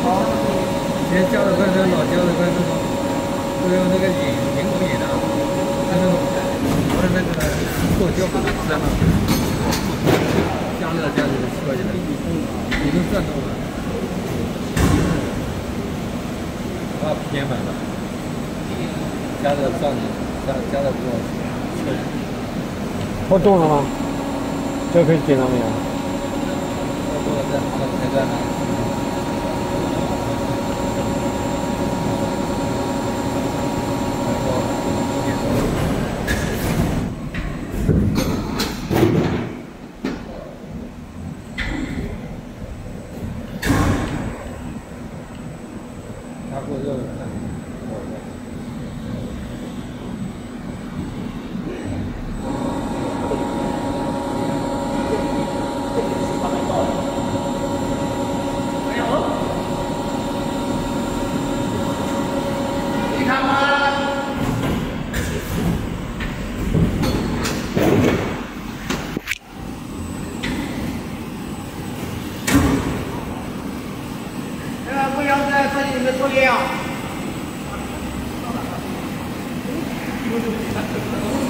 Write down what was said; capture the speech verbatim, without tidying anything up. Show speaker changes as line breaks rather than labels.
以前加的关山老加的关这种，都用那个银银骨银啊，它那种我的那个塑胶不能吃啊，加热加热缩起来，你都转动了，啊偏满了，加热上去，加加热多测试。
破洞了吗？这可以检查没有？
破洞了再拿到开关了。 过热了，看，没有，你看吗？呃，不要在这里面作业啊。